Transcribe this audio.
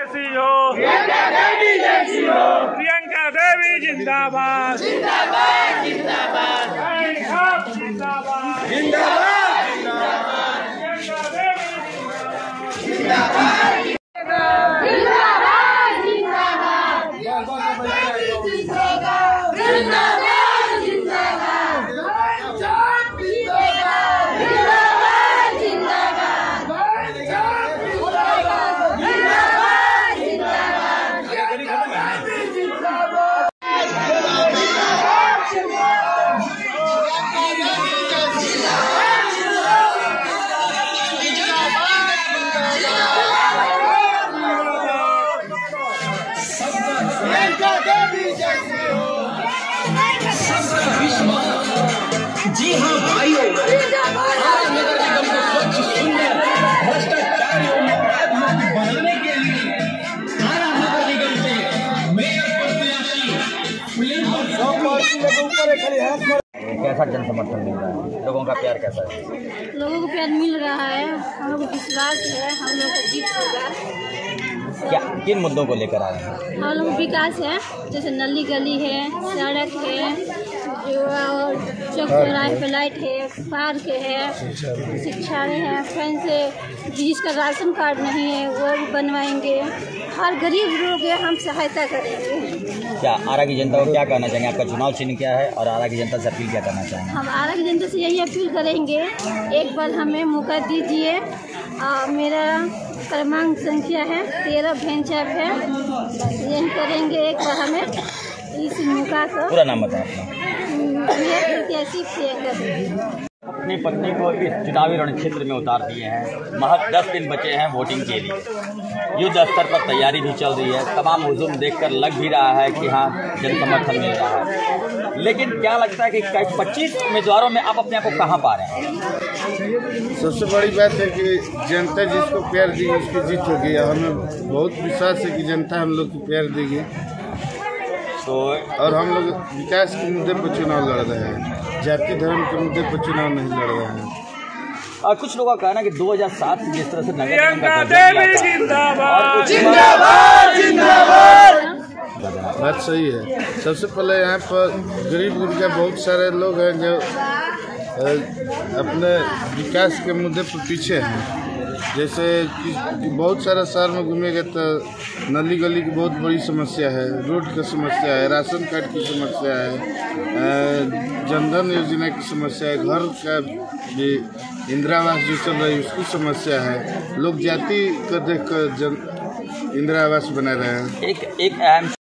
जैसी हो, प्रियंका देवी जिंदाबाद, जिंदाबाद जिंदाबाद, जिंदाबाद जिंदाबाद, प्रियंका देवी जिंदाबाद, जी हाँ भाइयों, नगर निगम को स्वच्छ, सुंदर, भ्रष्टाचार एवं अपराध मुक्त बनाने के लिए नगर निगम से मेयर प्रत्याशी कैसा जन समर्थन मिल रहा है? लोगों का प्यार कैसा है? लोगों को प्यार मिल रहा है, हम लोग को विश्वास है हम लोग का जीत होगा। क्या किन मुद्दों को लेकर आए हैं? हम लोग विकास है, जैसे नली गली है, सड़क है, जो और चौक चौराहे पे लाइट है, पार्क है, शिक्षा है, से जिसका राशन कार्ड नहीं है वो भी बनवाएंगे। हर गरीब लोग है हम सहायता करेंगे। क्या आरा की जनता को क्या कहना चाहेंगे? आपका चुनाव चिन्ह क्या है और आरा की जनता से अपील क्या करना चाहेंगे? हम आरा की जनता से यही अपील करेंगे, एक बार हमें मौका दीजिए। मेरा क्रमांक संख्या है 13 भेंचाप है, यही करेंगे एक बार हमें इस मौका को। पूरा नाम बताएं अपना। प्रत्याशी प्रियंका देवी। अपनी पत्नी को इस चुनावी रण क्षेत्र में उतार दिए हैं। महज 10 दिन बचे हैं वोटिंग के लिए। युद्ध स्तर पर तैयारी भी चल रही है। तमाम हुजूम देखकर लग भी रहा है कि हाँ जन समर्थन मिल रहा है, लेकिन क्या लगता है कि 25 उम्मीदवारों में आप अपने आप को कहाँ पा रहे हैं? सबसे बड़ी बात है कि जनता जिसको प्यार दी उसकी जीत होगी। हमें बहुत विश्वास है कि जनता हम लोग को प्यार देगी और हम लोग विकास के मुद्दे पर चुनाव लड़ रहे हैं, जाति धर्म के मुद्दे पर चुनाव नहीं लड़ रहे हैं। और कुछ लोगों का कहना है कि 2007 से जिस तरह से नगर बात सही है। सबसे पहले यहाँ पर गरीब गुरबा बहुत सारे लोग हैं जो अपने विकास के मुद्दे पर पीछे हैं। जैसे कि बहुत सारा शहर में घूमेंगे तो नली गली की बहुत बड़ी समस्या है, रोड की समस्या है, राशन कार्ड की समस्या है, जनधन योजना की समस्या है, घर का भी इंदिरा आवास जो चल रही है उसकी समस्या है। लोग जाति को देखकर इंदिरा आवास बना रहे हैं। एक अहम